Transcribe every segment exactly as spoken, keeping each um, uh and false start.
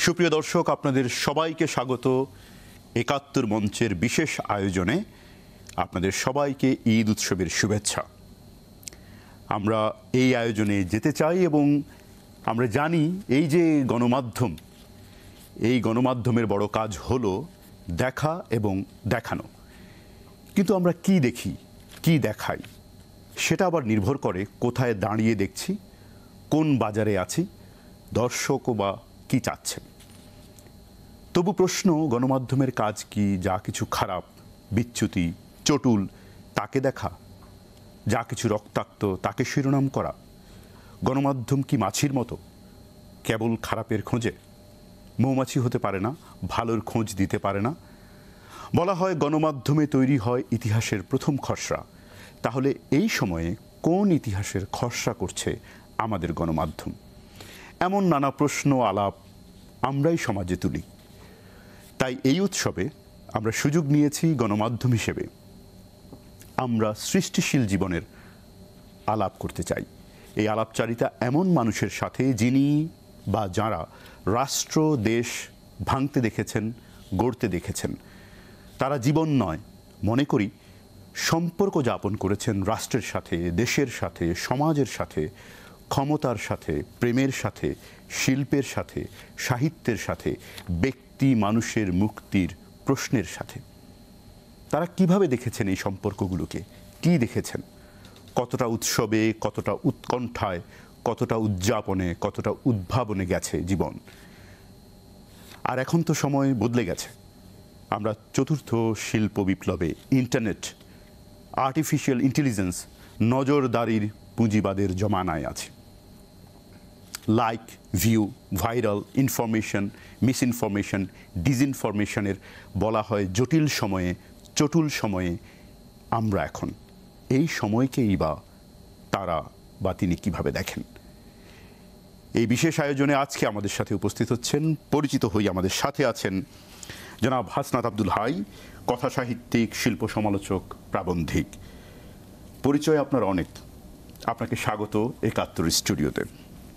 সুপ্রিয় দর্শক, আপনাদের সবাইকে স্বাগত একাত্তর মঞ্চের বিশেষ আয়োজনে। আপনাদের সবাইকে ঈদ উৎসবের শুভেচ্ছা। আমরা এই আয়োজনে যেতে চাই এবং আমরা জানি এই যে গণমাধ্যম, এই গণমাধ্যমের বড় কাজ হলো দেখা এবং দেখানো। কিন্তু আমরা কি দেখি, কি দেখাই, সেটা আবার নির্ভর করে কোথায় দাঁড়িয়ে দেখছি, কোন বাজারে আছি, দর্শকও বা কি চাচ্ছেন। তবু প্রশ্ন, গণমাধ্যমের কাজ কি যা কিছু খারাপ, বিচ্যুতি, চটুল তাকে দেখা, যা কিছু রক্তাক্ত তাকে শিরোনাম করা? গণমাধ্যম কি মাছির মতো কেবল খারাপের খোঁজে? মৌমাছি হতে পারে না, ভালোর খোঁজ দিতে পারে না। বলা হয় গণমাধ্যমে তৈরি হয় ইতিহাসের প্রথম খসড়া। তাহলে এই সময়ে কোন ইতিহাসের খসড়া করছে আমাদের গণমাধ্যম? এমন নানা প্রশ্ন আলাপ আমরাই সমাজে তুলি। তাই এই উৎসবে আমরা সুযোগ নিয়েছি গণমাধ্যম হিসেবে আমরা সৃষ্টিশীল জীবনের আলাপ করতে চাই। এই আলাপচারিতা এমন মানুষের সাথে যিনি বা যারা রাষ্ট্র দেশ ভাঙতে দেখেছেন, গড়তে দেখেছেন। তারা জীবন নয়, মনে করি সম্পর্ক যাপন করেছেন রাষ্ট্রের সাথে, দেশের সাথে, সমাজের সাথে, ক্ষমতার সাথে, প্রেমের সাথে, শিল্পের সাথে, সাহিত্যের সাথে, ব্যক্তি মানুষের মুক্তির প্রশ্নের সাথে। তারা কিভাবে দেখেছেন এই সম্পর্কগুলোকে, কি দেখেছেন, কতটা উৎসবে, কতটা উৎকণ্ঠায়, কতটা উদযাপনে, কতটা উদ্ভাবনে গেছে জীবন। আর এখন তো সময় বদলে গেছে। আমরা চতুর্থ শিল্প বিপ্লবে, ইন্টারনেট, আর্টিফিশিয়াল ইন্টেলিজেন্স, নজরদারির পুঁজিবাদের জমানায় আছে। Like, view, viral, information, misinformation, ডিসইনফরমেশনের বলা হয় জটিল সময়ে, চটুল সময়ে আমরা এখন। এই সময়কেই বা তারা বা তিনি কিভাবে দেখেন? এই বিশেষ আয়োজনে আজকে আমাদের সাথে উপস্থিত হচ্ছেন, পরিচিত হই আমাদের সাথে আছেন জনাব হাসনাত আব্দুল হাই, কথা সাহিত্যিক, শিল্প সমালোচক, প্রাবন্ধিক। পরিচয় আপনার অনেক। আপনাকে স্বাগত একাত্তর স্টুডিওতে।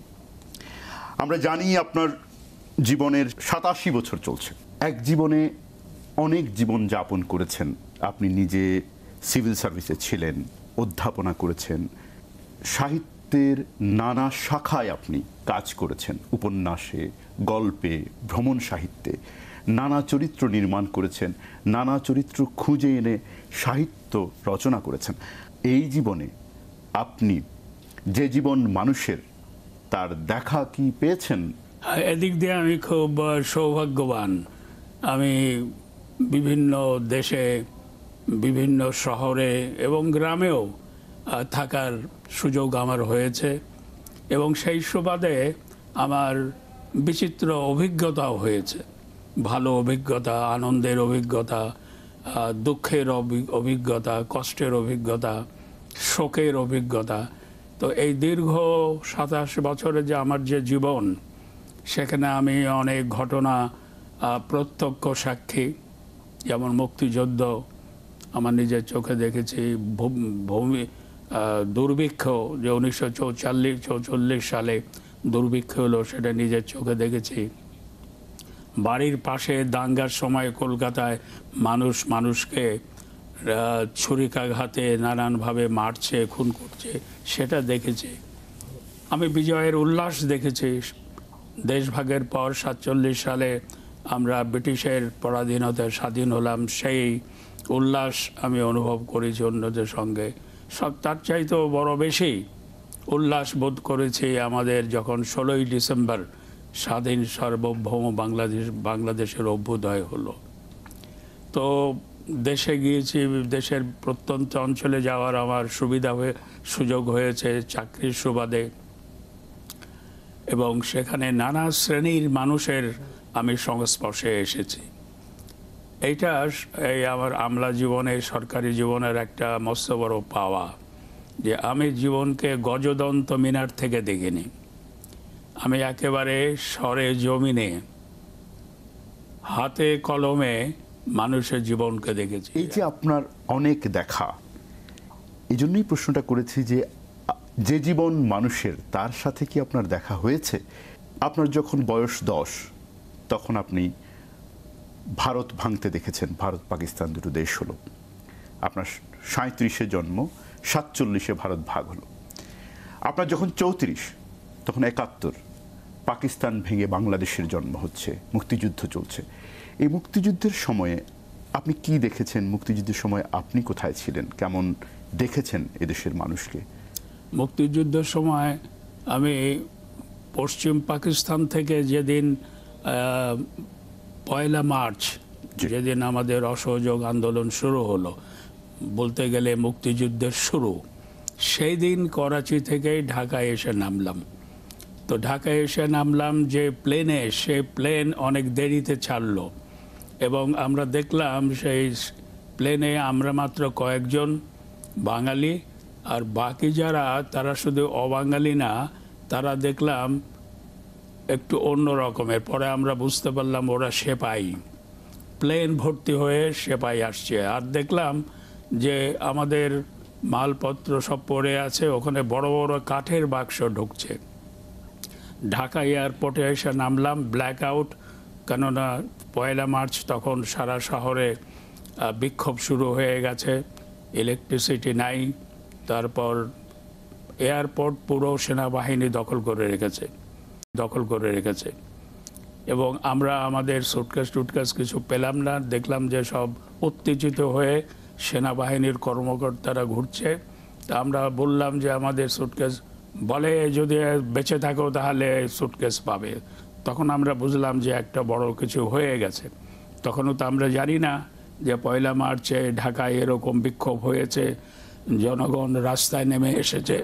আমরা জানি আপনার জীবনের সাতাশি বছর চলছে। এক জীবনে অনেক জীবন যাপন করেছেন। আপনি নিজে সিভিল সার্ভিসে ছিলেন, অধ্যাপনা করেছেন, সাহিত্যের নানা শাখায় আপনি কাজ করেছেন, উপন্যাসে, গল্পে, ভ্রমণ সাহিত্যে নানা চরিত্র নির্মাণ করেছেন, নানা চরিত্র খুঁজে এনে সাহিত্য রচনা করেছেন। এই জীবনে আপনি যে জীবন মানুষের, তার দেখা কি পেয়েছেন? এদিক দিয়ে আমি খুব সৌভাগ্যবান। আমি বিভিন্ন দেশে, বিভিন্ন শহরে এবং গ্রামেও থাকার সুযোগ আমার হয়েছে এবং সেই সুবাদে আমার বিচিত্র অভিজ্ঞতাও হয়েছে। ভালো অভিজ্ঞতা, আনন্দের অভিজ্ঞতা, দুঃখের অভিজ্ঞতা, কষ্টের অভিজ্ঞতা, শোকের অভিজ্ঞতা। তো এই দীর্ঘ সাতাশ বছরে যে আমার যে জীবন, সেখানে আমি অনেক ঘটনা প্রত্যক্ষ সাক্ষী। যেমন মুক্তিযুদ্ধ আমার নিজের চোখে দেখেছি, ভূমি দুর্ভিক্ষ যে উনিশশো চৌচল্লিশ চৌচল্লিশ সালে দুর্ভিক্ষ হলো, সেটা নিজের চোখে দেখেছি। বাড়ির পাশে দাঙ্গার সময় কলকাতায় মানুষ মানুষকে ছুরিকাঘাতে নানানভাবে মারছে, খুন করছে, সেটা দেখেছি। আমি বিজয়ের উল্লাস দেখেছি। দেশভাগের পর সাতচল্লিশ সালে আমরা ব্রিটিশের পরাধীনতায় স্বাধীন হলাম, সেই উল্লাস আমি অনুভব করেছি অন্যদের সঙ্গে। সব তার চাইতেও বড় বেশি উল্লাস বোধ করেছি আমাদের যখন ষোলোই ডিসেম্বর স্বাধীন সার্বভৌম বাংলাদেশ বাংলাদেশের অভ্যুদয় হলো। তো দেশে গিয়েছি, দেশের প্রত্যন্ত অঞ্চলে যাওয়ার আমার সুবিধা হয়ে সুযোগ হয়েছে চাকরির সুবাদে, এবং সেখানে নানা শ্রেণীর মানুষের আমি সংস্পর্শে এসেছি। এইটা এই আমার আমলা জীবনে, সরকারি জীবনের একটা মস্ত বড় পাওয়া, যে আমি জীবনকে গজদন্ত মিনার থেকে দেখিনি। আমি একেবারে সরে জমিনে, হাতে কলমে মানুষের জীবনকে দেখেছি। এই যে আপনার অনেক দেখা, এই জন্যই প্রশ্নটা করেছি যে যে জীবন মানুষের, তার সাথে কি আপনার দেখা হয়েছে? আপনার যখন বয়স দশ, তখন আপনি ভারত ভাঙতে দেখেছেন, ভারত পাকিস্তান দুটো দেশ হলো। আপনার সাঁত্রিশে জন্ম, সাতচল্লিশে ভারত ভাগ হলো। আপনার যখন চৌত্রিশ, তখন একাত্তর, পাকিস্তান ভেঙে বাংলাদেশের জন্ম হচ্ছে, মুক্তিযুদ্ধ চলছে। এই মুক্তিযুদ্ধের সময়ে আপনি কি দেখেছেন? মুক্তিযুদ্ধের সময় আপনি কোথায় ছিলেন? কেমন দেখেছেন এদেশের মানুষকে? মুক্তিযুদ্ধের সময় আমি পশ্চিম পাকিস্তান থেকে যেদিন পয়লা মার্চ, যেদিন আমাদের অসহযোগ আন্দোলন শুরু হলো, বলতে গেলে মুক্তিযুদ্ধের শুরু, সেই দিন করাচি থেকেই ঢাকায় এসে নামলাম। তো ঢাকায় এসে নামলাম যে প্লেনে, সে প্লেন অনেক দেরিতে ছাড়লো এবং আমরা দেখলাম সেই প্লেনে আমরা মাত্র কয়েকজন বাঙালি, আর বাকি যারা তারা শুধু অবাঙালি না, তারা দেখলাম একটু অন্য রকমের। পরে আমরা বুঝতে পারলাম ওরা সেপাই, প্লেন ভর্তি হয়ে সেপাই আসছে। আর দেখলাম যে আমাদের মালপত্র সব পড়ে আছে, ওখানে বড় বড় কাঠের বাক্স ঢুকছে। ঢাকা এয়ারপোর্টে এসে নামলাম, ব্ল্যাক আউট, কেননা পয়লা মার্চ তখন সারা শহরে বিক্ষোভ শুরু হয়ে গেছে, ইলেকট্রিসিটি নাই। তারপর এয়ারপোর্ট পুরো সেনাবাহিনী দখল করে রেখেছে দখল করে রেখেছে এবং আমরা আমাদের সুটকেস টুটকেস কিছু পেলাম না। দেখলাম যে সব উত্তেজিত হয়ে সেনাবাহিনীর কর্মকর্তারা ঘুরছে। তা আমরা বললাম যে আমাদের সুটকেস, বলে যদি বেঁচে থাকো তাহলে সুটকেস পাবে। তখন আমরা বুঝলাম যে একটা বড় কিছু হয়ে গেছে। তখনও তো আমরা জানি না যে পয়লা মার্চে ঢাকায় এরকম বিক্ষোভ হয়েছে, জনগণ রাস্তায় নেমে এসেছে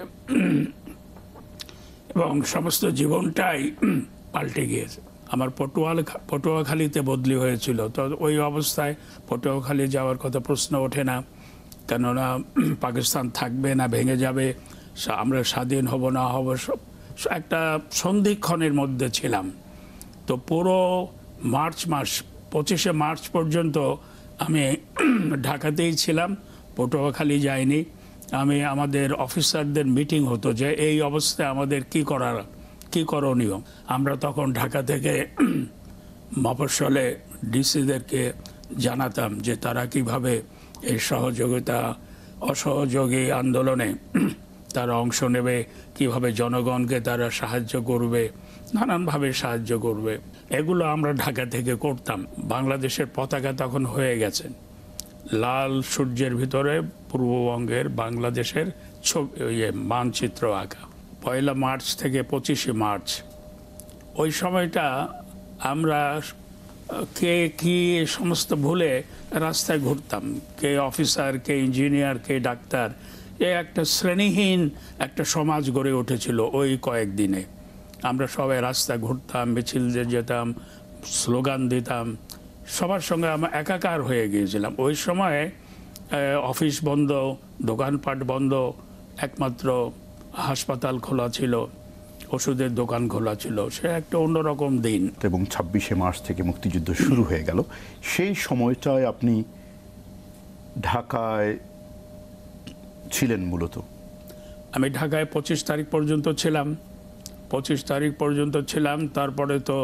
এবং সমস্ত জীবনটাই পাল্টে গিয়েছে। আমার পটুয়াল পটুয়াখালীতে বদলি হয়েছিল, তো ওই অবস্থায় পটুয়াখালী যাওয়ার কথা প্রশ্ন ওঠে না, কেননা পাকিস্তান থাকবে না ভেঙে যাবে, আমরা স্বাধীন হব না হব, সব একটা সন্ধিক্ষণের মধ্যে ছিলাম। তো পুরো মার্চ মাস, পঁচিশে মার্চ পর্যন্ত আমি ঢাকাতেই ছিলাম, পটুয়াখালী যাইনি। আমি আমাদের অফিসারদের মিটিং হতো যে এই অবস্থায় আমাদের কি করার, কি করণীয়। আমরা তখন ঢাকা থেকে মফস্বলে ডিসিদেরকে জানাতাম যে তারা কিভাবে এই সহযোগিতা, অসহযোগী আন্দোলনে তারা অংশ নেবে, কিভাবে জনগণকে তারা সাহায্য করবে, নানানভাবে সাহায্য করবে। এগুলো আমরা ঢাকা থেকে করতাম। বাংলাদেশের পতাকা তখন হয়ে গেছে, লাল সূর্যের ভিতরে পূর্ববঙ্গের বাংলাদেশের ছবি, ইয়ে মানচিত্র আঁকা। পয়লা মার্চ থেকে পঁচিশে মার্চ, ওই সময়টা আমরা কে কি সমস্ত ভুলে রাস্তায় ঘুরতাম, কে অফিসার, কে ইঞ্জিনিয়ার, কে ডাক্তার। এ একটা শ্রেণীহীন একটা সমাজ গড়ে উঠেছিল ওই কয়েকদিনে। আমরা সবাই রাস্তায় ঘুরতাম, মিছিলতে যেতাম, স্লোগান দিতাম, সবার সঙ্গে আমরা একাকার হয়ে গিয়েছিলাম। ওই সময়ে অফিস বন্ধ, দোকানপাট বন্ধ, একমাত্র হাসপাতাল খোলা ছিল, ওষুধের দোকান খোলা ছিল। সে একটা অন্যরকম দিন। এবং ছাব্বিশে মার্চ থেকে মুক্তিযুদ্ধ শুরু হয়ে গেল। সেই সময়টায় আপনি ঢাকায় ছিলেন মূলত? আমি ঢাকায় পঁচিশ তারিখ পর্যন্ত ছিলাম পঁচিশ তারিখ পর্যন্ত ছিলাম। তারপরে তো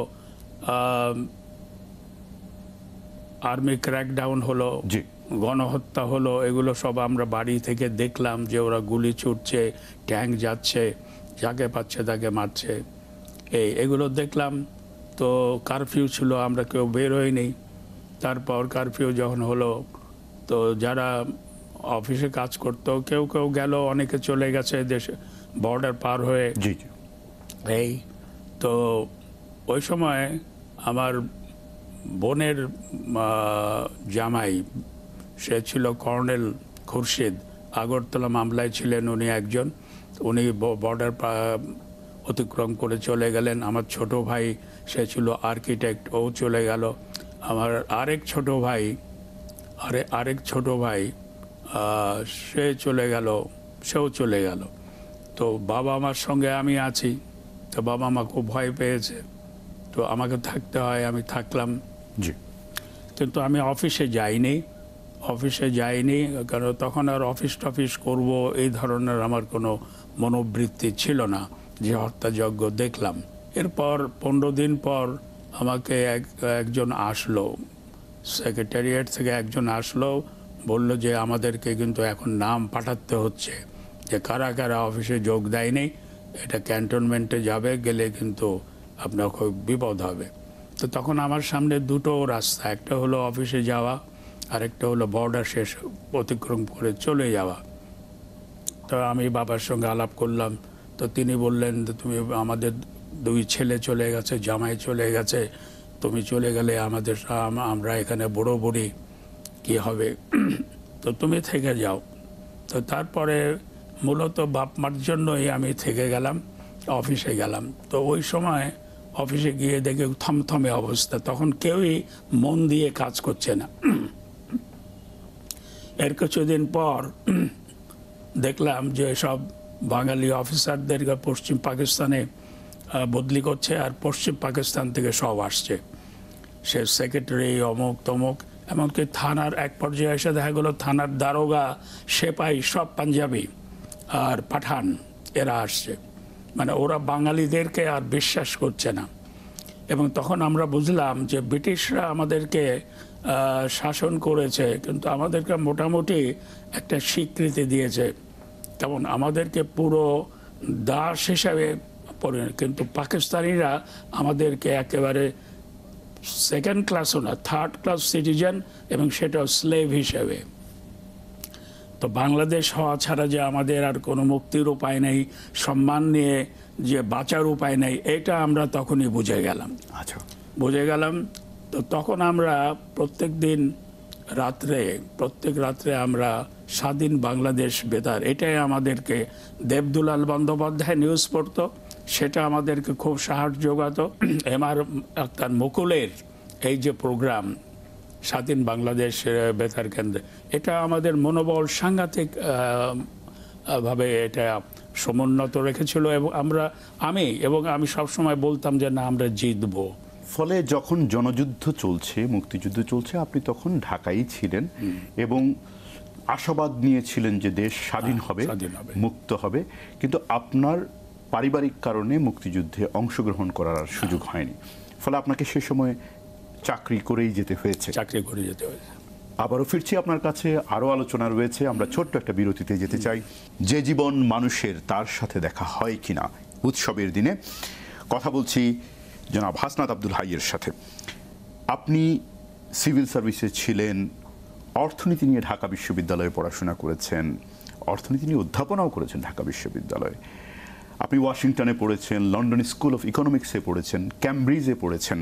আর্মি ক্র্যাকডাউন হলো, গণহত্যা হলো, এগুলো সব আমরা বাড়ি থেকে দেখলাম যে ওরা গুলি ছুটছে, ট্যাঙ্ক যাচ্ছে, যাকে পাচ্ছে তাকে মারছে, এই এগুলো দেখলাম। তো কারফিউ ছিল, আমরা কেউ বের হইনি। তারপর কারফিউ যখন হলো, তো যারা অফিসে কাজ করতো কেউ কেউ গেল, অনেকে চলে গেছে দেশে, বর্ডার পার হয়ে। এই তো ওই সময় আমার বোনের জামাই, সে ছিল কর্নেল খুরশিদ, আগরতলা মামলায় ছিলেন উনি একজন। উনি বর্ডার অতিক্রম করে চলে গেলেন। আমার ছোট ভাই, সে ছিল আর্কিটেক্ট, ও চলে গেল। আমার আরেক ছোট ভাই আরে আরেক ছোট ভাই সে চলে গেল, সেও চলে গেল। তো বাবা মার সঙ্গে আমি আছি। তো বাবা মা খুব ভয় পেয়েছে, তো আমাকে থাকতে হয়, আমি থাকলাম। জি। কিন্তু আমি অফিসে যাইনি অফিসে যাইনি কারণ তখন আর অফিস টফিস করব এই ধরনের আমার কোনো মনোবৃত্তি ছিল না, যে হত্যাযজ্ঞ দেখলাম। এরপর পনেরো দিন পর আমাকে এক একজন আসলো, সেক্রেটারিয়েট থেকে একজন আসলো, বলল যে আমাদেরকে কিন্তু এখন নাম পাঠাতে হচ্ছে যে কারা কারা অফিসে যোগ দেয়নি, এটা ক্যান্টনমেন্টে যাবে, গেলে কিন্তু আপনার খুব বিপদ হবে। তো তখন আমার সামনে দুটো রাস্তা, একটা হলো অফিসে যাওয়া, আরেকটা হলো বর্ডার শেষ অতিক্রম করে চলে যাওয়া। তো আমি বাবার সঙ্গে আলাপ করলাম, তো তিনি বললেন যে তুমি, আমাদের দুই ছেলে চলে গেছে, জামাই চলে গেছে, তুমি চলে গেলে আমাদের আমরা এখানে বুড়ো বুড়ি কী হবে, তো তুমি থেকে যাও। তো তারপরে মূলত বাপ মার জন্যই আমি থেকে গেলাম, অফিসে গেলাম। তো ওই সময় অফিসে গিয়ে দেখে থমথমে অবস্থা, তখন কেউই মন দিয়ে কাজ করছে না। এর কিছুদিন পর দেখলাম যে সব বাঙালি অফিসারদেরকে পশ্চিম পাকিস্তানে বদলি করছে, আর পশ্চিম পাকিস্তান থেকে সব আসছে, সে সেক্রেটারি অমুক তমুক, এমনকি থানার এক পর্যায়ে এসে দেখা গেলো থানার দারোগা, সেপাই সব পাঞ্জাবি আর পাঠান, এরা আসছে। মানে ওরা বাঙালিদেরকে আর বিশ্বাস করছে না। এবং তখন আমরা বুঝলাম যে ব্রিটিশরা আমাদেরকে শাসন করেছে, কিন্তু আমাদেরকে মোটামুটি একটা স্বীকৃতি দিয়েছে, তেমন আমাদেরকে পুরো দাস হিসাবে পড়ে, কিন্তু পাকিস্তানিরা আমাদেরকে একেবারে সেকেন্ড ক্লাসও না, থার্ড ক্লাস সিটিজেন, এবং সেটাও স্লেভ হিসেবে। তো বাংলাদেশ হওয়া ছাড়া যে আমাদের আর কোনো মুক্তির উপায় নেই, সম্মান নিয়ে যে বাঁচার উপায় নেই, এটা আমরা তখনই বুঝে গেলাম। আচ্ছা, বুঝে গেলাম। তো তখন আমরা প্রত্যেক দিন রাত্রে, প্রত্যেক রাত্রে আমরা স্বাধীন বাংলাদেশ বেতার, এটাই আমাদেরকে, দেবদুলাল বন্দ্যোপাধ্যায় নিউজ পড়তো, সেটা আমাদেরকে খুব সাহস যোগাতো। এম আর আক্তার মুকুলের এই যে প্রোগ্রাম স্বাধীন বাংলাদেশ বেতার কেন্দ্রে, এটা আমাদের মনোবল সাংঘাতিক ভাবে এটা সমুন্নত রেখেছিল। এবং আমরা আমি এবং আমি সবসময় বলতাম যে না, আমরা জিতবো। ফলে যখন জনযুদ্ধ চলছে, মুক্তিযুদ্ধ চলছে, আপনি তখন ঢাকায় ছিলেন এবং আশাবাদ নিয়েছিলেন যে দেশ স্বাধীন হবে, মুক্ত হবে, কিন্তু আপনার পারিবারিক কারণে মুক্তিযুদ্ধে অংশগ্রহণ করার আর সুযোগ হয়নি। ফলে আপনাকে সে সময় চাকরি করেই যেতে হয়েছে। চাকরি করে যেতে হয়েছে। আবারও ফিরছি আপনার কাছে, আরও আলোচনা রয়েছে। আমরা ছোট্ট একটা বিরতিতে যেতে চাই। যে জীবন মানুষের, তার সাথে দেখা হয় কিনা উৎসবের দিনে কথা বলছি জনাব হাসনাত আব্দুল হাইয়ের সাথে। আপনি সিভিল সার্ভিসে ছিলেন, অর্থনীতি নিয়ে ঢাকা বিশ্ববিদ্যালয়ে পড়াশোনা করেছেন, অর্থনীতি নিয়ে অধ্যাপনাও করেছেন ঢাকা বিশ্ববিদ্যালয়ে। আপনি ওয়াশিংটনে পড়েছেন, লন্ডন স্কুল অফ ইকোনমিক্সে পড়েছেন, ক্যামব্রিজে পড়েছেন,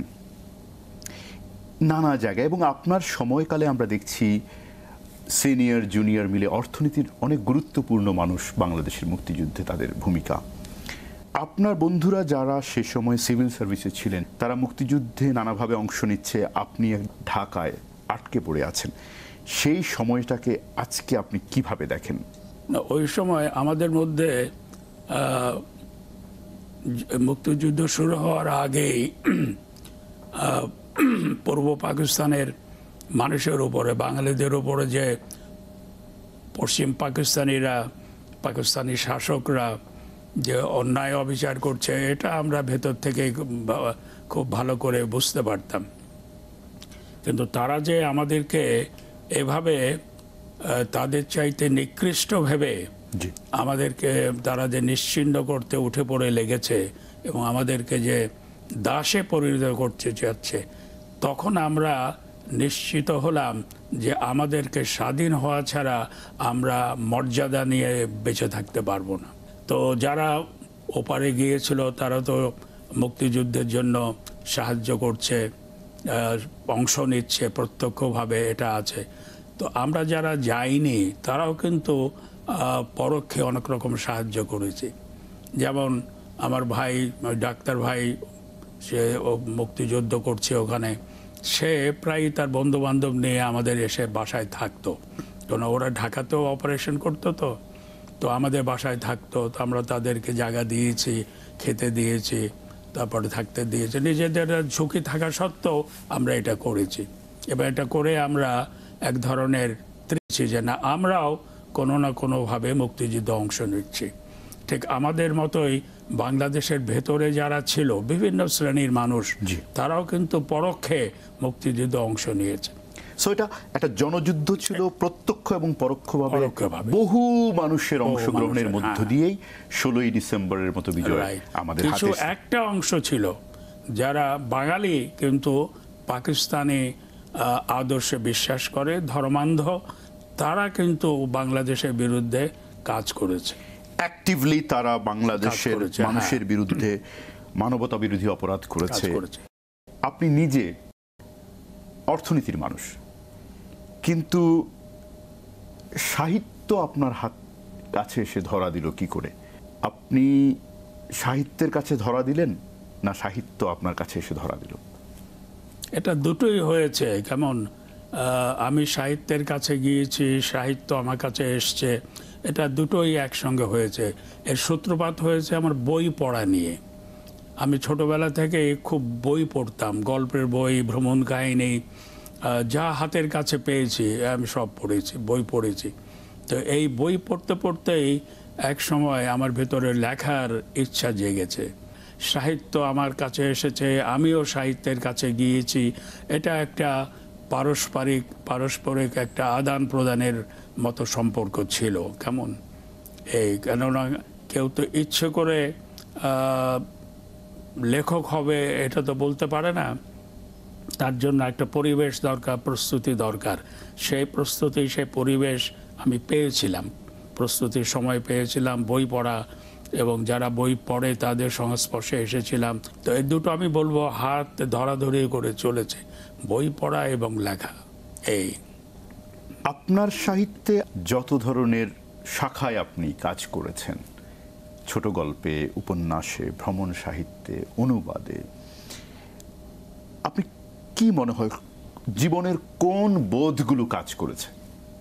নানা জায়গায়। এবং আপনার সময়কালে আমরা দেখছি সিনিয়র জুনিয়র মিলে অর্থনীতির অনেক গুরুত্বপূর্ণ মানুষ বাংলাদেশের মুক্তিযুদ্ধে তাদের ভূমিকা। আপনার বন্ধুরা যারা সে সময় সিভিল সার্ভিসে ছিলেন, তারা মুক্তিযুদ্ধে নানাভাবে অংশ নিচ্ছে, আপনি ঢাকায় আটকে পড়ে আছেন। সেই সময়টাকে আজকে আপনি কিভাবে দেখেন? না, ওই সময় আমাদের মধ্যে মুক্তিযুদ্ধ শুরু হওয়ার আগেই পূর্ব পাকিস্তানের মানুষের উপরে, বাঙালিদের উপরে যে পশ্চিম পাকিস্তানিরা, পাকিস্তানি শাসকরা যে অন্যায় অবিচার করছে, এটা আমরা ভেতর থেকে খুব ভালো করে বুঝতে পারতাম। কিন্তু তারা যে আমাদেরকে এভাবে তাদের চাইতে নিকৃষ্ট ভেবে আমাদেরকে তারা যে নিশ্চিহ্ন করতে উঠে পড়ে লেগেছে এবং আমাদেরকে যে দাসে পরিণত করতে চাচ্ছে, তখন আমরা নিশ্চিত হলাম যে আমাদেরকে স্বাধীন হওয়া ছাড়া আমরা মর্যাদা নিয়ে বেঁচে থাকতে পারবো না। তো যারা ওপারে গিয়েছিল তারা তো মুক্তিযুদ্ধের জন্য সাহায্য করছে, অংশ নিচ্ছে প্রত্যক্ষভাবে, এটা আছে। তো আমরা যারা যাইনি তারাও কিন্তু পরোক্ষে অনেক রকম সাহায্য করেছি। যেমন আমার ভাই, ডাক্তার ভাই, সে মুক্তিযুদ্ধ করছে ওখানে, সে প্রায় তার বন্ধু বান্ধব নিয়ে আমাদের এসে বাসায় থাকতো, কারণ ওরা ঢাকাতেও অপারেশন করতো। তো তো আমাদের বাসায় থাকতো, তো আমরা তাদেরকে জায়গা দিয়েছি, খেতে দিয়েছি, তারপরে থাকতে দিয়েছি, নিজেদের ঝুঁকি থাকা সত্ত্বেও আমরা এটা করেছি। এবার এটা করে আমরা এক ধরনের তৃপ্তি যে না, আমরাও কোনো না কোনোভাবে মুক্তিযুদ্ধে অংশ নিচ্ছি। ঠিক আমাদের মতোই বাংলাদেশের ভেতরে যারা ছিল বিভিন্ন শ্রেণীর মানুষ, তারাও কিন্তু পরোক্ষে মুক্তিযুদ্ধে অংশ নিয়েছে। সো এটা একটা জনযুদ্ধ ছিল, প্রত্যক্ষ এবং পরোক্ষভাবে বহু মানুষের অংশগ্রহণের মধ্য দিয়েই ষোলোই ডিসেম্বরের মতো বিজয় আমাদের হাতে। কিছু একটা অংশ ছিল যারা বাঙালি কিন্তু পাকিস্তানি আদর্শে বিশ্বাস করে, ধর্মান্ধ, তারা কিন্তু বাংলাদেশের বিরুদ্ধে কাজ করেছে। অ্যাক্টিভলি তারা বাংলাদেশের মানুষের বিরুদ্ধে মানবতা বিরোধী অপরাধ করেছে। আপনি নিজে অর্থনীতির মানুষ, কিন্তু সাহিত্য আপনার হাত কাছে এসে ধরা দিল কি করে? আপনি সাহিত্যের কাছে ধরা দিলেন, না সাহিত্য আপনার কাছে এসে ধরা দিল? এটা দুটোই হয়েছে। কেমন, আমি সাহিত্যের কাছে গিয়েছি, সাহিত্য আমার কাছে এসছে, এটা দুটোই একসঙ্গে হয়েছে। এর সূত্রপাত হয়েছে আমার বই পড়া নিয়ে। আমি ছোটবেলা থেকে খুব বই পড়তাম, গল্পের বই, ভ্রমণ কাহিনী, যা হাতের কাছে পেয়েছি আমি সব পড়েছি, বই পড়েছি। তো এই বই পড়তে পড়তেই এক সময় আমার ভেতরে লেখার ইচ্ছা জেগেছে, সাহিত্য আমার কাছে এসেছে, আমিও সাহিত্যের কাছে গিয়েছি। এটা একটা পারস্পরিক পারস্পরিক একটা আদান প্রদানের মতো সম্পর্ক ছিল। কেমন, এই কেননা কেউ তো ইচ্ছে করে লেখক হবে এটা তো বলতে পারে না, তার জন্য একটা পরিবেশ দরকার, প্রস্তুতি দরকার। সেই প্রস্তুতি, সেই পরিবেশ আমি পেয়েছিলাম, প্রস্তুতির সময় পেয়েছিলাম, বই পড়া এবং যারা বই পড়ে তাদের সংস্পর্শে এসেছিলাম। তো এই দুটো আমি বলবো হাত ধরাধরি করে চলেছে, বই পড়া এবং লেখা। এই আপনার সাহিত্যে যত ধরনের শাখায় আপনি কাজ করেছেন, ছোট গল্পে, উপন্যাসে, ভ্রমণ সাহিত্যে, অনুবাদে, আপনি কি মনে হয় জীবনের কোন বোধগুলো কাজ করেছে?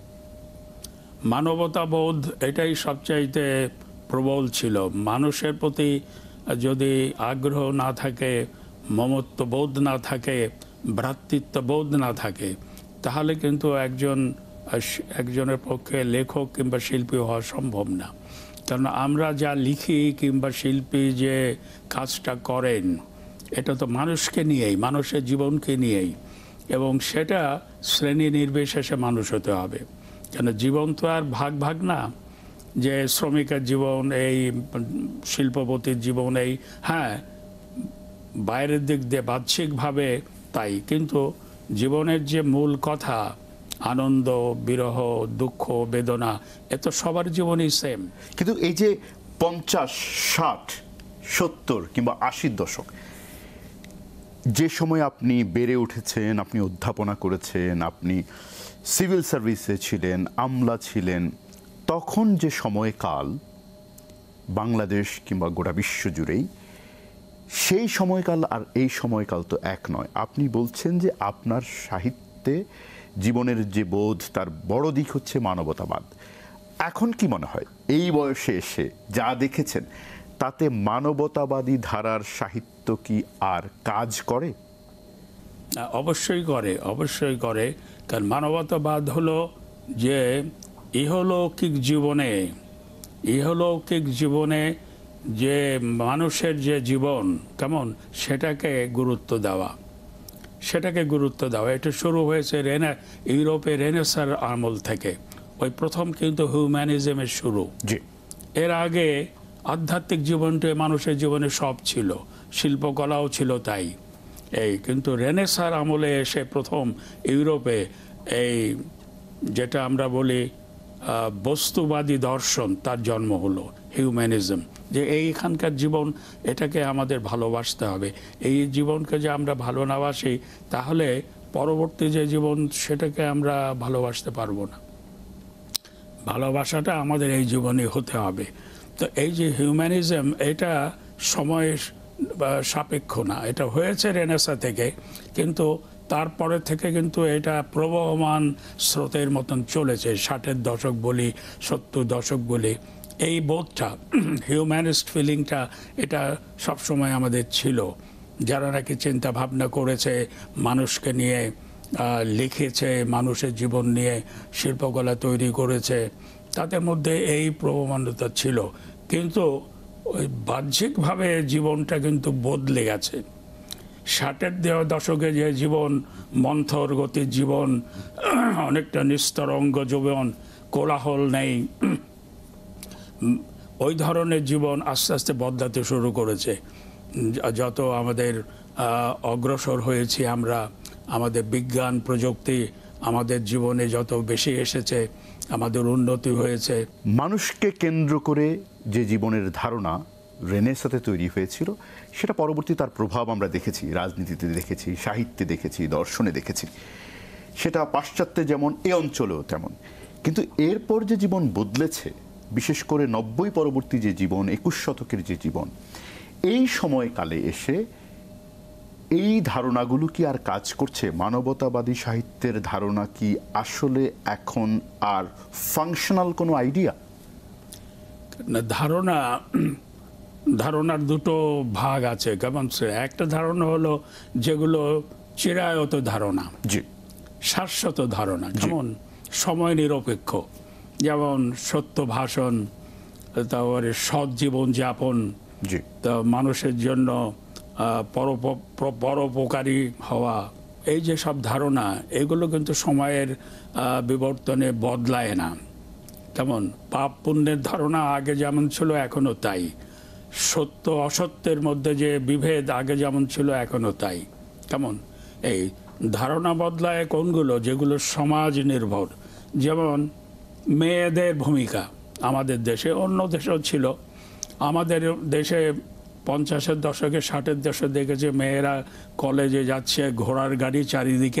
মানবতা বোধ, এটাই সবচাইতে প্রবল ছিল। মানুষের প্রতি যদি আগ্রহ না থাকে, মমত্ববোধ না থাকে, ভ্রাতৃত্ববোধ না থাকে, তাহলে কিন্তু একজন একজনের পক্ষে লেখক কিংবা শিল্পী হওয়া সম্ভব না। কারণ আমরা যা লিখি কিংবা শিল্পী যে কাজটা করেন, এটা তো মানুষকে নিয়েই, মানুষের জীবনকে নিয়েই, এবং সেটা শ্রেণী নির্বিশেষে মানুষ হতে হবে। কেন জীবন তো আর ভাগ ভাগ না, যে শ্রমিকের জীবন এই, শিল্পপতির জীবন এই। হ্যাঁ, বাইরের দিক দিয়ে বাহ্যিকভাবে তাই, কিন্তু জীবনের যে মূল কথা, আনন্দ, বিরহ, দুঃখ, বেদনা, এ তো সবার জীবনই সেম। কিন্তু এই যে পঞ্চাশ, ষাট, সত্তর কিংবা আশির দশক, যে সময় আপনি বেড়ে উঠেছেন, আপনি অধ্যাপনা করেছেন, আপনি সিভিল সার্ভিসে ছিলেন, আমলা ছিলেন, তখন যে সময়কাল বাংলাদেশ কিংবা গোটা বিশ্ব জুড়েই, সেই সময়কাল আর এই সময়কাল তো এক নয়। আপনি বলছেন যে আপনার সাহিত্যে জীবনের যে বোধ, তার বড় দিক হচ্ছে মানবতাবাদ। এখন কি মনে হয় এই বয়সে এসে যা দেখেছেন, তাতে মানবতাবাদী ধারার সাহিত্য কি আর কাজ করে? অবশ্যই করে, অবশ্যই করে। কারণ মানবতাবাদ হলো যে ইহলৌকিক জীবনে, ইহলৌকিক জীবনে যে মানুষের যে জীবন কেমন, সেটাকে গুরুত্ব দেওয়া, সেটাকে গুরুত্ব দেওয়া। এটা শুরু হয়েছে রেনে ইউরোপে রেনেসার আমল থেকে। ওই প্রথম কিন্তু হিউম্যানিজমের শুরু। এর আগে আধ্যাত্মিক জীবনটা মানুষের জীবনে সব ছিল, শিল্পকলাও ছিল তাই। এই কিন্তু রেনেসার আমলে এসে প্রথম ইউরোপে এই যেটা আমরা বলি বস্তুবাদী দর্শন, তার জন্ম হলো হিউম্যানিজম। যে এইখানকার জীবন, এটাকে আমাদের ভালোবাসতে হবে। এই জীবনকে যে আমরা ভালো না বাসি, তাহলে পরবর্তী যে জীবন, সেটাকে আমরা ভালোবাসতে পারবো না। ভালোবাসাটা আমাদের এই জীবনে হতে হবে। তো এই যে হিউম্যানিজম, এটা সময় সাপেক্ষ না, এটা হয়েছে রেনেসা থেকে, কিন্তু তারপরে থেকে কিন্তু এটা প্রবহমান স্রোতের মতন চলেছে। ষাটের দশক বলি, সত্তর দশক বলি, এই বোধটা, হিউম্যানিস্ট ফিলিংটা, এটা সবসময় আমাদের ছিল। যারা নাকি চিন্তা ভাবনা করেছে, মানুষকে নিয়ে লিখেছে, মানুষের জীবন নিয়ে শিল্পকলা তৈরি করেছে, তাদের মধ্যে এই প্রবণতা ছিল। কিন্তু ওই বাহ্যিকভাবে জীবনটা কিন্তু বদলে গেছে। ষাটের দশকে যে জীবন, মন্থর গতির জীবন, অনেকটা নিস্তরঙ্গ জীবন, কোলাহল নেই, ওই ধরনের জীবন আস্তে আস্তে বদলাতে শুরু করেছে। যত আমাদের অগ্রসর হয়েছি আমরা, আমাদের বিজ্ঞান প্রযুক্তি আমাদের জীবনে যত বেশি এসেছে, আমাদের উন্নতি হয়েছে। মানুষকে কেন্দ্র করে যে জীবনের ধারণা রেনেসাঁতে তৈরি হয়েছিল, সেটা পরবর্তী তার প্রভাব আমরা দেখেছি, রাজনীতিতে দেখেছি, সাহিত্যে দেখেছি, দর্শনে দেখেছি। সেটা পাশ্চাত্যে যেমন, এ অঞ্চলেও তেমন। কিন্তু এরপর যে জীবন বদলেছে, বিশেষ করে নব্বই পরবর্তী যে জীবন, একুশ শতকের যে জীবন, এই সময়কালে এসে এই ধারণাগুলো কি আর কাজ করছে? মানবতাবাদী সাহিত্যের ধারণা কি আসলে এখন আর ফাংশনাল কোনো আইডিয়া? না, ধারণা ধারণার দুটো ভাগ আছে। কেমন? একটা ধারণা হলো যেগুলো চিরায়ত ধারণা, জি, শাশ্বত ধারণা, যেমন সময় নিরপেক্ষ, যেমন সত্য ভাষণ, তারপরে সৎ জীবন যাপন, জি, তা মানুষের জন্য পরোপকারী হওয়া, এই যে সব ধারণা, এগুলো কিন্তু সময়ের বিবর্তনে বদলায় না। কেমন? পাপ পুণ্যের ধারণা আগে যেমন ছিল এখনো তাই, সত্য অসত্যের মধ্যে যে বিভেদ আগে যেমন ছিল এখনো তাই। কেমন? এই ধারণা বদলায় কোনগুলো? যেগুলো সমাজ নির্ভর, যেমন মেয়েদের ভূমিকা। আমাদের দেশে, অন্য দেশেও ছিল, আমাদের দেশে পঞ্চাশের দশকে, ষাটের দশকে দেখেছে মেয়েরা কলেজে যাচ্ছে ঘোড়ার গাড়ি চারিদিকে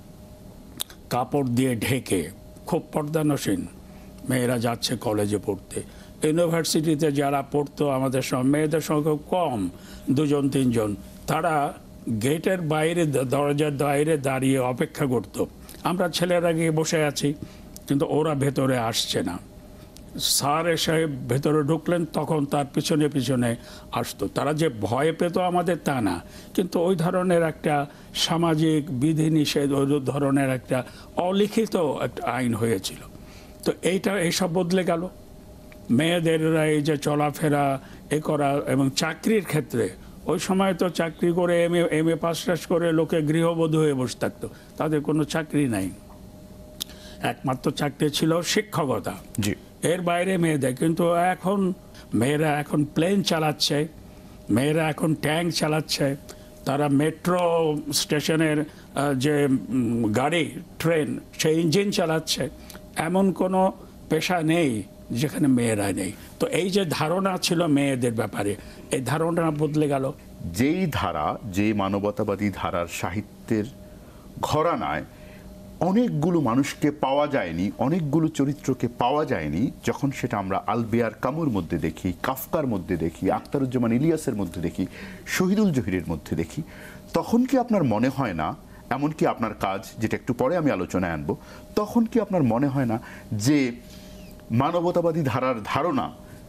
কাপড় দিয়ে ঢেকে, খুব পর্দানসীন মেয়েরা যাচ্ছে কলেজে পড়তে। ইউনিভার্সিটিতে যারা পড়তো আমাদের সব মেয়েদের সংখ্যা কম, দুজন তিনজন, তারা গেটের বাইরে, দরজার বাইরে দাঁড়িয়ে অপেক্ষা করত। আমরা ছেলেরা গিয়ে বসে আছি, কিন্তু ওরা ভেতরে আসছে না। স্যার এসে ভেতরে ঢুকলেন, তখন তার পিছনে পিছনে আসতো। তারা যে ভয় পেত আমাদের তা না, কিন্তু ওই ধরনের একটা সামাজিক বিধিনিষেধ, ওই ধরনের একটা অলিখিত একটা আইন হয়েছিল। তো এইটা, এইসব বদলে গেল। মেয়েদের এই যে চলাফেরা এ করা, এবং চাকরির ক্ষেত্রে, ওই সময় তো চাকরি করে M A M A pass টাস করে লোকে গৃহবধূ হয়ে বসে থাকতো, তাদের কোনো চাকরি নাই। একমাত্র চাকরি ছিল শিক্ষকতা, জি, এর বাইরে মেয়েদের। কিন্তু এখন মেয়েরা এখন প্লেন চালাচ্ছে, মেয়েরা এখন ট্যাঙ্ক চালাচ্ছে, তারা মেট্রো স্টেশনের যে গাড়ি, ট্রেন, সেই ইঞ্জিন চালাচ্ছে। এমন কোনো পেশা নেই যেখানে মেয়েরা নেই। তো এই যে ধারণা ছিল মেয়েদের ব্যাপারে, এই ধারণা বদলে গেল। যেই ধারা, যে মানবতাবাদী ধারার সাহিত্যের ঘরানায় অনেকগুলো মানুষকে পাওয়া যায়নি, অনেকগুলো চরিত্রকে পাওয়া যায়নি, যখন সেটা আমরা আলবেয়ার কামুর মধ্যে দেখি, কাফকার মধ্যে দেখি, আখতারুজ্জামান ইলিয়াসের মধ্যে দেখি, শহীদুল জহিরের মধ্যে দেখি, তখন কি আপনার মনে হয় না, এমনকি আপনার কাজ, যেটা একটু পরে আমি আলোচনায় আনবো, তখন কি আপনার মনে হয় না যে মানবতাবাদী ধারার ধারণা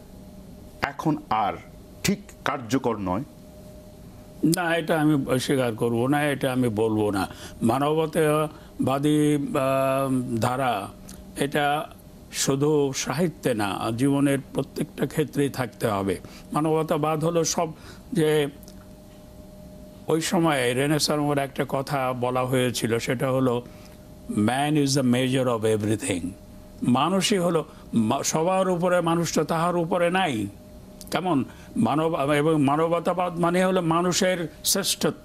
এখন আর ঠিক কার্যকর নয়? না, এটা আমি স্বীকার করব না, এটা আমি বলবো না। মানবতাবাদী ধারা এটা শুধু সাহিত্যে না, জীবনের প্রত্যেকটা ক্ষেত্রেই থাকতে হবে। মানবতাবাদ হলো সব, যে ওই সময়ে রেনেসাঁর একটা কথা বলা হয়েছিল, সেটা হলো man is the measure of everything. মানুষই হলো সবার উপরে, মানুষটা তাহার উপরে নাই। কেমন? মানব এবং মানবতাবাদ মানে হলো মানুষের শ্রেষ্ঠত্ব,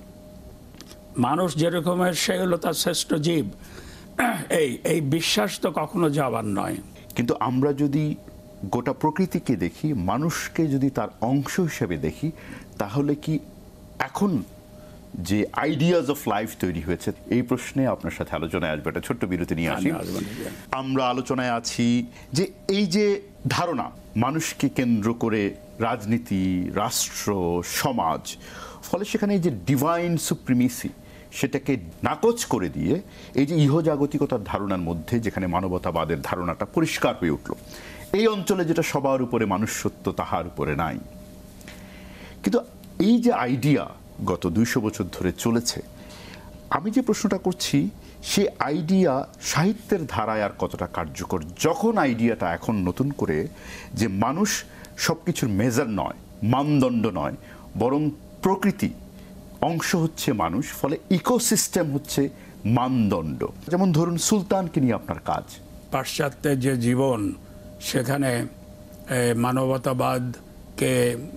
মানুষ যেরকমের সে হলো তার শ্রেষ্ঠ জীব। এই এই বিশ্বাস তো কখনো যাবার নয়। কিন্তু আমরা যদি গোটা প্রকৃতিকে দেখি, মানুষকে যদি তার অংশ হিসেবে দেখি, তাহলে কি এখন যে আইডিয়াজ অফ লাইফ তৈরি হয়েছে, এই প্রশ্নে আপনার সাথে আলোচনায় আসবে। একটা ছোট্ট বিরতি নিয়ে আসি। আমরা আলোচনায় আছি যে এই যে ধারণা, মানুষকে কেন্দ্র করে রাজনীতি, রাষ্ট্র, সমাজ, ফলে সেখানে এই যে ডিভাইন সুপ্রিমেসি, সেটাকে নাকচ করে দিয়ে এই যে ইহজাগতিকতার ধারণার মধ্যে, যেখানে মানবতাবাদের ধারণাটা পরিষ্কার হয়ে উঠল, এই অঞ্চলে যেটা সবার উপরে মানুষ সত্য, তাহার উপরে নাই। কিন্তু এই যে আইডিয়া গত দুইশো বছর ধরে চলেছে, আমি যে প্রশ্নটা করছি, সে আইডিয়া সাহিত্যের ধারায় আর কতটা কার্যকর, যখন আইডিয়াটা এখন নতুন করে যে মানুষ সব কিছুর মেজার নয়, মানদণ্ড নয়, বরং প্রকৃতি অংশ হচ্ছে মানুষ, ফলে ইকোসিস্টেম হচ্ছে মানদণ্ড। যেমন ধরুন সুলতানকে নিয়ে আপনার কাজ। পাশ্চাত্যের যে জীবন, সেখানে মানবতাবাদকে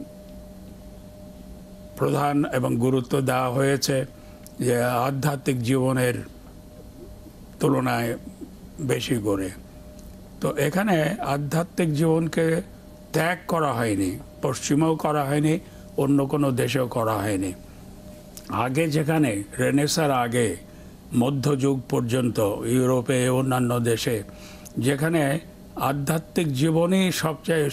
প্রধান এবং গুরুত্ব দেওয়া হয়েছে, যে আধ্যাত্মিক জীবনের তুলনায় বেশি করে। তো এখানে আধ্যাত্মিক জীবনকে ত্যাগ করা হয়নি, পশ্চিমেও করা হয়নি, অন্য কোনো দেশেও করা হয়নি। আগে যেখানে রেনেসার আগে মধ্যযুগ পর্যন্ত ইউরোপে অন্যান্য দেশে যেখানে আধ্যাত্মিক জীবনই সবচেয়ে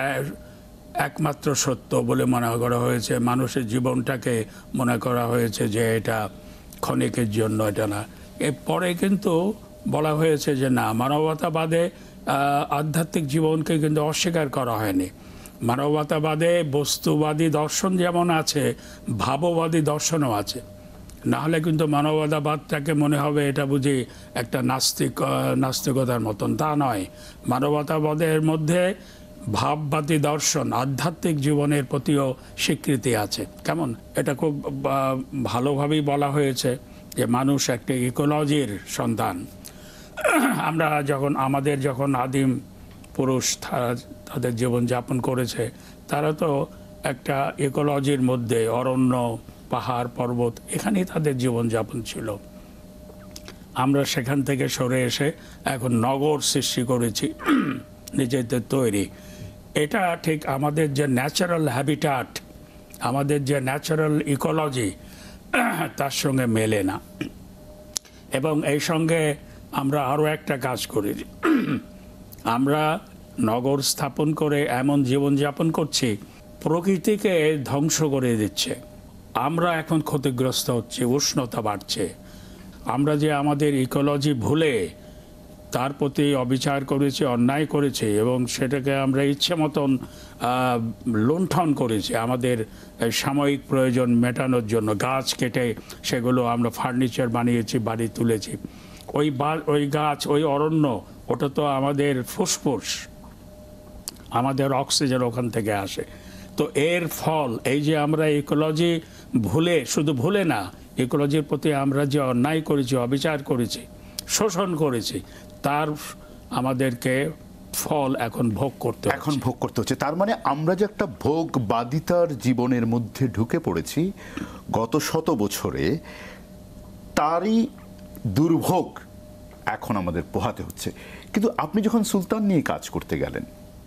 একমাত্র সত্য বলে মনে করা হয়েছে, মানুষের জীবনটাকে মনে করা হয়েছে যে এটা ক্ষণিকের জন্য, এটা না। এরপরে কিন্তু বলা হয়েছে যে না, মানবতাবাদে আধ্যাত্মিক জীবনকে কিন্তু অস্বীকার করা হয়নি। মানবতাবাদে বস্তুবাদী দর্শন যেমন আছে, ভাববাদী দর্শনও আছে। নাহলে কিন্তু মানবতাবাদটাকে মনে হবে এটা বুঝি একটা নাস্তিক নাস্তিকতার মতন, তা নয়। মানবতাবাদের মধ্যে ভাববাদী দর্শন, আধ্যাত্মিক জীবনের প্রতিও স্বীকৃতি আছে। কেমন, এটা খুব ভালোভাবেই বলা হয়েছে যে মানুষ একটা ইকোলজির সন্তান। আমরা যখন আমাদের যখন আদিম পুরুষ তাদের জীবনযাপন করেছে, তারা তো একটা ইকোলজির মধ্যে, অরণ্য, পাহাড়, পর্বত, এখানেই তাদের জীবনযাপন ছিল। আমরা সেখান থেকে সরে এসে এখন নগর সৃষ্টি করেছি নিজেদের তৈরি। এটা ঠিক আমাদের যে ন্যাচারাল হ্যাবিটাট, আমাদের যে ন্যাচারাল ইকোলজি, তার সঙ্গে মেলে না। এবং এই সঙ্গে আমরা আরও একটা কাজ করেছি, আমরা নগর স্থাপন করে এমন জীবনযাপন করছি, প্রকৃতিকে ধ্বংস করে দিচ্ছে। আমরা এখন ক্ষতিগ্রস্ত হচ্ছি, উষ্ণতা বাড়ছে। আমরা যে আমাদের ইকোলজি ভুলে তার প্রতি অবিচার করেছি, অন্যায় করেছি, এবং সেটাকে আমরা ইচ্ছে মতন লুণ্ঠন করেছি আমাদের সাময়িক প্রয়োজন মেটানোর জন্য। গাছ কেটে সেগুলো আমরা ফার্নিচার বানিয়েছি, বাড়ি তুলেছি। ওই ওই গাছ, ওই অরণ্য, ওটা তো আমাদের ফুসফুস, আমাদের অক্সিজেন ওখান থেকে আসে। তো এর ফল এই যে আমরা ইকোলজি ভুলে, শুধু ভুলে না, ইকোলজির প্রতি আমরা যে অন্যায় করেছি, অবিচার করেছি, শোষণ করেছি, তার আমাদেরকে ফল এখন ভোগ করতে এখন ভোগ করতে হচ্ছে। তার মানে আমরা যে একটা ভোগবাদিতার জীবনের মধ্যে ঢুকে পড়েছি গত শত বছরে, তারই দুর্ভোগ এখন আমাদের পোহাতে হচ্ছে। কিন্তু আপনি যখন সুলতান নিয়ে কাজ করতে গেলেন,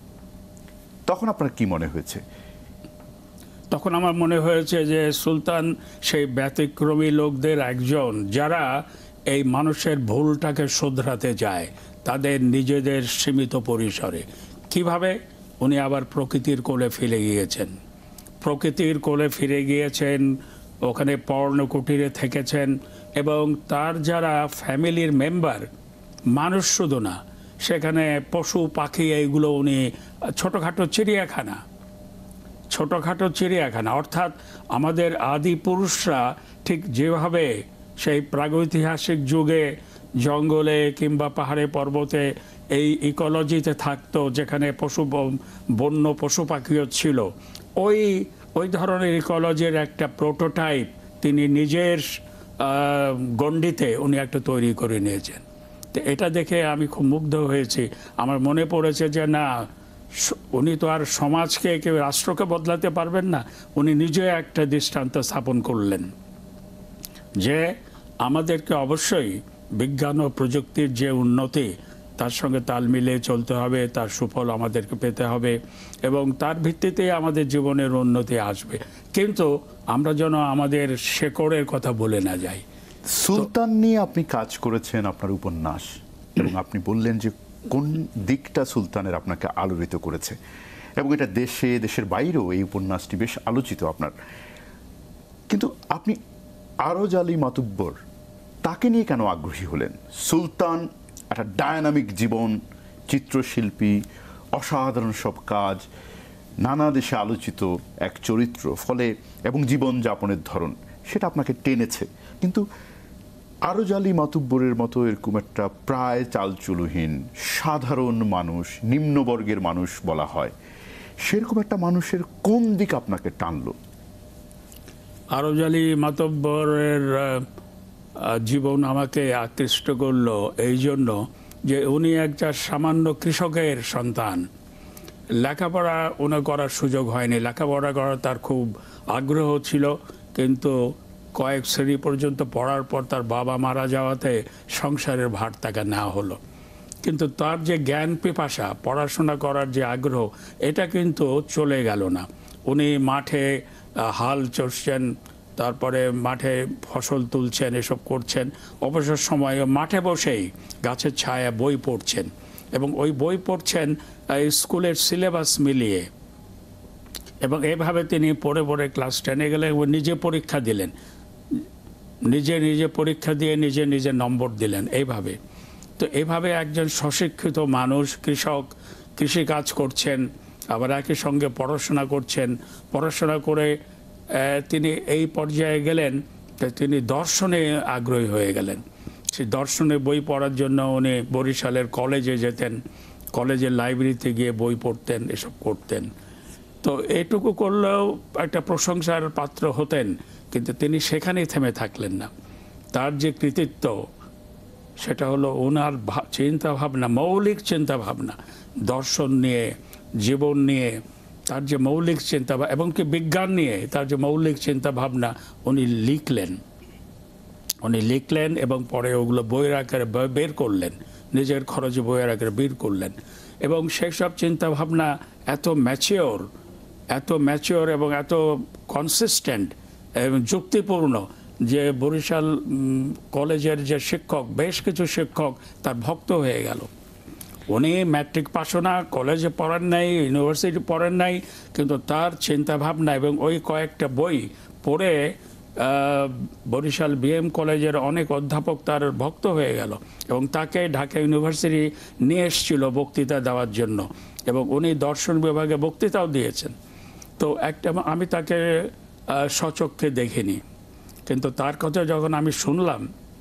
তখন আপনার কি মনে হয়েছে? তখন আমার মনে হয়েছে যে সুলতান সেই ব্যতিক্রমী লোকদের একজন, যারা এই মানুষের ভুলটাকে শোধরাতে যায় তাদের নিজেদের সীমিত পরিসরে। কিভাবে? উনি আবার প্রকৃতির কোলে ফিরে গিয়েছেন, প্রকৃতির কোলে ফিরে গিয়েছেন, ওখানে পর্ণকুটিরে থেকেছেন, এবং তার যারা ফ্যামিলির মেম্বার, মানুষ শুধু না, সেখানে পশু পাখি, এইগুলো উনি ছোটোখাটো চিড়িয়াখানা, ছোটোখাটো চিড়িয়াখানা অর্থাৎ আমাদের আদি পুরুষরা ঠিক যেভাবে সেই প্রাগৈতিহাসিক যুগে জঙ্গলে কিংবা পাহাড়ে পর্বতে এই ইকোলজিতে থাকতো, যেখানে পশু বন্য পশু পাখিও ছিল, ওই ওই ধরনের ইকোলজির একটা প্রোটোটাইপ তিনি নিজের গণ্ডিতে উনি একটা তৈরি করে নিয়েছেন। তো এটা দেখে আমি খুব মুগ্ধ হয়েছি। আমার মনে পড়েছে যে না, উনি তো আর সমাজকে, কেউ রাষ্ট্রকে বদলাতে পারবেন না, উনি নিজে একটা দৃষ্টান্ত স্থাপন করলেন যে আমাদেরকে অবশ্যই বিজ্ঞান ও প্রযুক্তির যে উন্নতি, তার সঙ্গে তাল মিলিয়ে চলতে হবে, তার সুফল আমাদেরকে পেতে হবে, এবং তার ভিত্তিতে আমাদের জীবনের উন্নতি আসবে। কিন্তু আমরা যেন আমাদের শেকড়ের কথা বলে না যাই। সুলতান নিয়ে আপনি কাজ করেছেন আপনার উপন্যাস, এবং আপনি বললেন যে কোন দিকটা সুলতানের আপনাকে আলোড়িত করেছে, এবং এটা দেশে, দেশের বাইরেও এই উপন্যাসটি বেশ আলোচিত আপনার। কিন্তু আপনি আরজ আলী মাতুব্বর, তাকে নিয়ে কেন আগ্রহী হলেন? সুলতান একটা ডায়নামিক জীবন, চিত্রশিল্পী, অসাধারণ সব কাজ, নানা দেশে আলোচিত এক চরিত্র, ফলে এবং জীবনযাপনের ধরন, সেটা আপনাকে টেনেছে। কিন্তু আরজ আলী মাতুব্বরের মতো এরকম একটা প্রায় চালচুলহীন সাধারণ মানুষ, নিম্নবর্গের মানুষ বলা হয়, সেরকম একটা মানুষের কোন দিক আপনাকে টানলো? আরজালি মাতব্বরের জীবন আমাকে আকৃষ্ট করলো এই জন্য যে উনি একটা সামান্য কৃষকের সন্তান। লেখাপড়া উনি করার সুযোগ হয়নি, লেখাপড়া করার তার খুব আগ্রহ ছিল, কিন্তু কয়েক শ্রেণী পর্যন্ত পড়ার পর তার বাবা মারা যাওয়াতে সংসারের ভার তাকে নেওয়া হলো। কিন্তু তার যে জ্ঞান পিপাসা, পড়াশোনা করার যে আগ্রহ, এটা কিন্তু চলে গেল না। উনি মাঠে হাল চড়ছেন, তারপরে মাঠে ফসল তুলছেন, এসব করছেন। অবসর সময়ে মাঠে বসেই গাছের ছায়া বই পড়ছেন, এবং ওই বই পড়ছেন স্কুলের সিলেবাস মিলিয়ে। এবং এভাবে তিনি পড়ে পড়ে ক্লাস টেনে গেলেন এবং নিজে পরীক্ষা দিলেন, নিজে নিজে পরীক্ষা দিয়ে নিজে নিজে নম্বর দিলেন এইভাবে। তো এইভাবে একজন স্বশিক্ষিত মানুষ, কৃষক, কৃষিকাজ করছেন, আবার একই সঙ্গে পড়াশোনা করছেন। পড়াশোনা করে তিনি এই পর্যায়ে গেলেন, তিনি দর্শনে আগ্রহী হয়ে গেলেন। সেই দর্শনে বই পড়ার জন্য উনি বরিশালের কলেজে যেতেন, কলেজের লাইব্রেরিতে গিয়ে বই পড়তেন, এসব করতেন। তো এটুকু করলেও একটা প্রশংসার পাত্র হতেন, কিন্তু তিনি সেখানেই থেমে থাকলেন না। তার যে কৃতিত্ব, সেটা হলো ওনার চিন্তা ভাবনা, মৌলিক চিন্তা ভাবনা, দর্শন নিয়ে, জীবন নিয়ে তার যে মৌলিক চিন্তা, এবং কি বিজ্ঞান নিয়ে তার যে মৌলিক চিন্তা ভাবনা উনি লিখলেন। উনি লিখলেন এবং পরে ওগুলো বইয়ের আকারে বের করলেন, নিজের খরচে বইয়ের আকারে বের করলেন। এবং সেসব চিন্তা ভাবনা এত ম্যাচিওর, এত ম্যাচিওর এবং এত কনসিস্টেন্ট এবং যুক্তিপূর্ণ যে বরিশাল কলেজের যে শিক্ষক, বেশ কিছু শিক্ষক তার ভক্ত হয়ে গেল। উনি ম্যাট্রিক পাশও না, কলেজে পড়েন নাই, ইউনিভার্সিটি পড়েন নাই, কিন্তু তার চিন্তাভাবনা এবং ওই কয়েকটা বই পড়ে বরিশাল বিএম কলেজের অনেক অধ্যাপক তার ভক্ত হয়ে গেল এবং তাকে ঢাকা ইউনিভার্সিটি নিয়ে এসেছিল বক্তৃতা দেওয়ার জন্য, এবং উনি দর্শন বিভাগে বক্তৃতাও দিয়েছেন। তো একটা আমি তাকে স্বচক্ষে দেখিনি, কিন্তু তার কথা যখন আমি শুনলাম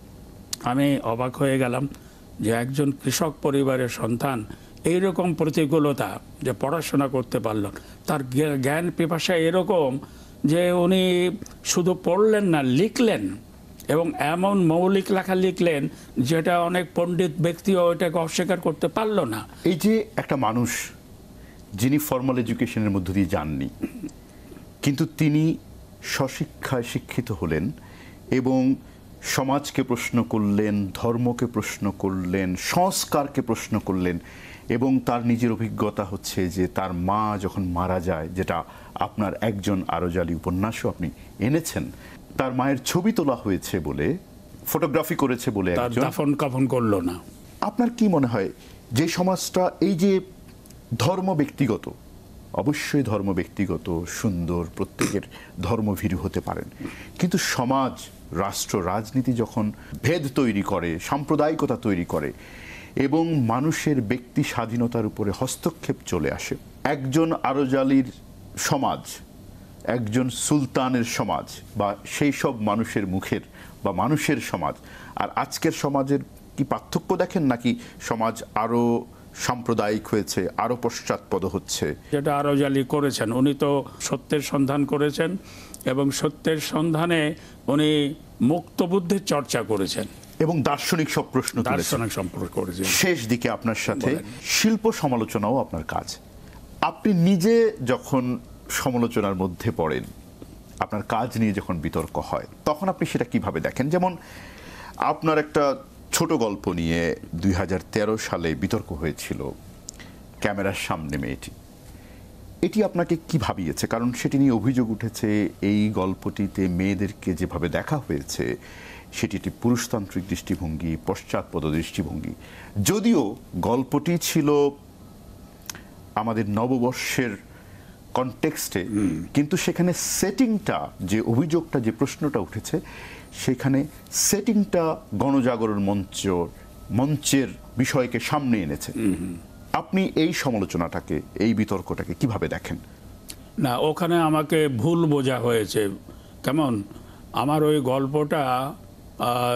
আমি অবাক হয়ে গেলাম যে একজন কৃষক পরিবারের সন্তান এইরকম প্রতিকূলতা, যে পড়াশোনা করতে পারল, তার জ্ঞান পিপাসা এরকম যে উনি শুধু পড়লেন না, লিখলেন, এবং এমন মৌলিক লেখা লিখলেন যেটা অনেক পণ্ডিত ব্যক্তিও এটাকে অস্বীকার করতে পারল না। এই যে একটা মানুষ যিনি ফর্মাল এডুকেশনের মধ্য দিয়ে যাননি, কিন্তু তিনি স্বশিক্ষায় শিক্ষিত হলেন এবং সমাজকে প্রশ্ন করলেন, ধর্মকে প্রশ্ন করলেন, সংস্কারকে প্রশ্ন করলেন, এবং তার নিজের অভিজ্ঞতা হচ্ছে যে তার মা যখন মারা যায়, যেটা আপনার একজন আরজালি উপন্যাসও আপনি এনেছেন, তার মায়ের ছবি তোলা হয়েছে বলে, ফটোগ্রাফি করেছে বলে, একজন দাফন কাফন করলো না। আপনার কি মনে হয় যে সমাজটা এই যে ধর্ম ব্যক্তিগত, অবশ্যই ধর্ম ব্যক্তিগত, সুন্দর, প্রত্যেকের ধর্মভীরু হতে পারেন, কিন্তু সমাজ, রাষ্ট্র, রাজনীতি যখন ভেদ তৈরি করে, সাম্প্রদায়িকতা তৈরি করে এবং মানুষের ব্যক্তি স্বাধীনতার উপরে হস্তক্ষেপ চলে আসে, একজন আরজালির সমাজ, একজন সুলতানের সমাজ, বা সেই সব মানুষের মুখের বা মানুষের সমাজ, আর আজকের সমাজের কি পার্থক্য দেখেন, নাকি সমাজ আরো সাম্প্রদায়িক হয়েছে, আরো পশ্চাৎপদ হচ্ছে? যেটা আরজালি করেছেন, উনি তো সত্যের সন্ধান করেছেন এবং সত্যের সন্ধানে উনি মুক্ত বুদ্ধির চর্চা করেছেন এবং দার্শনিক সব প্রশ্ন দার্শনিক সম্পর্ক করেছেন। শেষ দিকে আপনার সাথে শিল্প সমালোচনাও আপনার কাজ। আপনি নিজে যখন সমালোচনার মধ্যে পড়েন, আপনার কাজ নিয়ে যখন বিতর্ক হয়, তখন আপনি সেটা কিভাবে দেখেন? যেমন আপনার একটা ছোট গল্প নিয়ে দুই হাজার তেরো সালে বিতর্ক হয়েছিল, ক্যামেরার সামনে মেয়েটি। এটি আপনাকে কি ভাবিয়েছে? কারণ সেটি নিয়ে অভিযোগ উঠেছে এই গল্পটিতে মেয়েদেরকে যেভাবে দেখা হয়েছে সেটি একটি পুরুষতান্ত্রিক দৃষ্টিভঙ্গি, পশ্চাৎপদ দৃষ্টিভঙ্গি। যদিও গল্পটি ছিল আমাদের নববর্ষের কনটেক্সটে, কিন্তু সেখানে সেটিংটা, যে অভিযোগটা, যে প্রশ্নটা উঠেছে, সেখানে সেটিংটা গণজাগরণ মঞ্চ মঞ্চের বিষয়কে সামনে এনেছে। আপনি এই সমালোচনাটাকে, এই বিতর্কটাকে কিভাবে দেখেন? না, ওখানে আমাকে ভুল বোঝা হয়েছে। কেমন, আমার ওই গল্পটা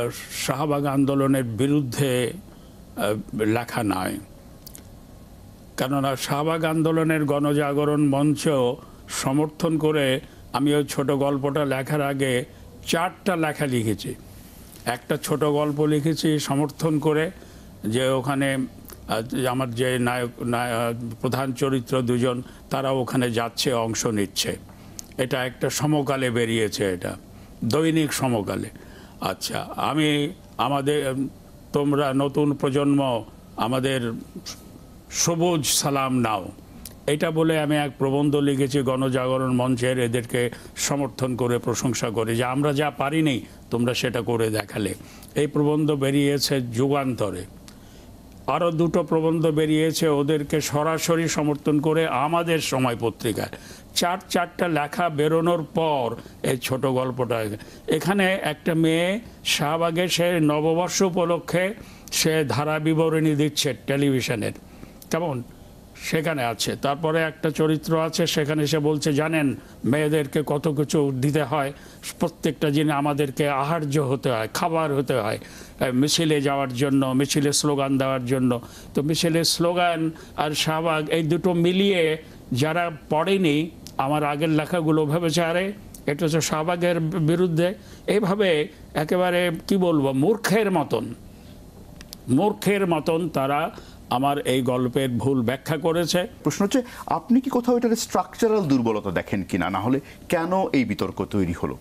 শাহবাগ আন্দোলনের বিরুদ্ধে লেখা নয়, কেননা শাহবাগ আন্দোলনের গণজাগরণ মঞ্চ সমর্থন করে আমি ওই ছোট গল্পটা লেখার আগে চারটা লেখা লিখেছি। একটা ছোট গল্প লিখেছি সমর্থন করে, যে ওখানে আমার যে নায়ক প্রধান চরিত্র দুজন তারা ওখানে যাচ্ছে, অংশ নিচ্ছে। এটা একটা সমকালে বেরিয়েছে, এটা দৈনিক সমকালে। আচ্ছা, আমি আমাদের তোমরা নতুন প্রজন্ম আমাদের সবুজ সালাম নাও, এটা বলে আমি এক প্রবন্ধ লিখেছি গণজাগরণ মঞ্চের, এদেরকে সমর্থন করে প্রশংসা করে যে আমরা যা পারিনি তোমরা সেটা করে দেখালে। এই প্রবন্ধ বেরিয়েছে যুগান্তরে। আরও দুটো প্রবন্ধ বেরিয়েছে ওদেরকে সরাসরি সমর্থন করে আমাদের সময় পত্রিকায়। চার চারটা লেখা বেরোনোর পর এই ছোট গল্পটা, এখানে একটা মেয়ে শাহবাগে সে নববর্ষ উপলক্ষে সে ধারা বিবরণী দিচ্ছে টেলিভিশনের, কেমন সেখানে আছে। তারপরে একটা চরিত্র আছে সেখানে সে বলছে জানেন মেয়েদেরকে কত কিছু দিতে হয়, প্রত্যেকটা জিনিস আমাদেরকে আহার্য হতে হয়, খাবার হতে হয় মিছিলে যাওয়ার জন্য, মিছিলে স্লোগান দেওয়ার জন্য। তো মিছিলের স্লোগান আর শাহবাগ এই দুটো মিলিয়ে যারা পড়েনি আমার আগের লেখাগুলো ভেবেছে আরে এটা হচ্ছে শাহবাগের বিরুদ্ধে। এইভাবে একেবারে কি বলবো মূর্খের মতন মূর্খের মতন তারা আমার এই গল্পের ভুল ব্যাখ্যা করেছে। প্রশ্ন হচ্ছে আপনি কি কোথাও এটার স্ট্রাকচারাল দুর্বলতা দেখেন কিনা, না হলে কেন এই বিতর্ক তৈরি হলো?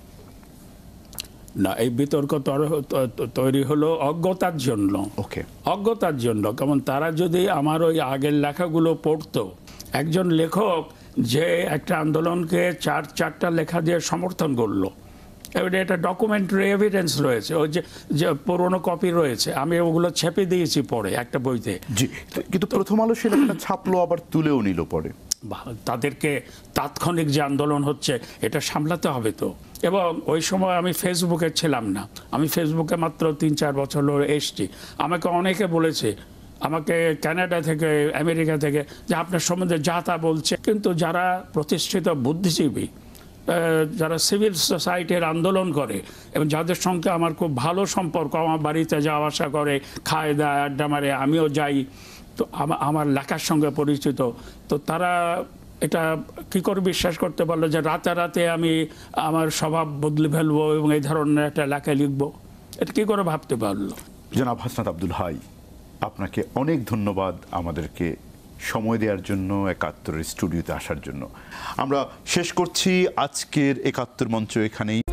না, এই বিতর্ক তৈরি হলো অজ্ঞতার জন্য। ওকে, অজ্ঞতার জন্য। কেমন তারা যদি আমার ওই আগের লেখাগুলো পড়তো, একজন লেখক যে একটা আন্দোলনকে চার চারটা লেখা দিয়ে সমর্থন করলো, এবারে এটা ডকুমেন্টারি এভিডেন্স রয়েছে, ওই যে যে পুরোনো কপি রয়েছে, আমি ওগুলো ছেপে দিয়েছি পরে একটা বইতে। জি, কিন্তু প্রথম আলো সে লেখাটা ছাপলো আবার তুলেও নিল পরে। তাদেরকে তাৎক্ষণিক যে আন্দোলন হচ্ছে এটা সামলাতে হবে তো। এবং ওই সময় আমি ফেসবুকে ছিলাম না, আমি ফেসবুকে মাত্র তিন চার বছর হলো এসছি। আমাকে অনেকে বলেছে, আমাকে কানাডা থেকে আমেরিকা থেকে, যে আপনার সম্বন্ধে যা তা বলছে, কিন্তু যারা প্রতিষ্ঠিত বুদ্ধিজীবী, যারা সিভিল সোসাইটির আন্দোলন করে এবং যাদের সঙ্গে আমার খুব ভালো সম্পর্ক, আমার বাড়িতে যাওয়া আসা করে, খায় দায় আড্ডা মারে, আমিও যাই, তো আমার লেখার সঙ্গে পরিচিত, তো তারা এটা কি করে বিশ্বাস করতে পারলো যে রাতারাতি আমি আমার স্বভাব বদলে ফেলবো এবং এই ধরনের একটা লেখা লিখবো? এটা কি করে ভাবতে পারলো? জনাব হাসনাত আব্দুল হাই, আপনাকে অনেক ধন্যবাদ আমাদেরকে সময় দেওয়ার জন্য, একাত্তরের স্টুডিওতে আসার জন্য। আমরা শেষ করছি আজকের একাত্তর মঞ্চ এখানেই।